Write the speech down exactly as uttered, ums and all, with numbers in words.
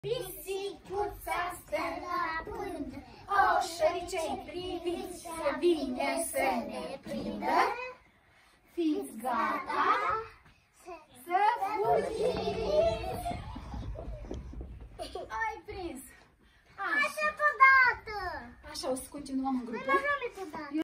Pisicuța stă la pând, oșăricei priviți, să vine să ne prindă. Fiți gata să fugiți! Ai prins! Așa, Așa, așa o să continuăm în grupă.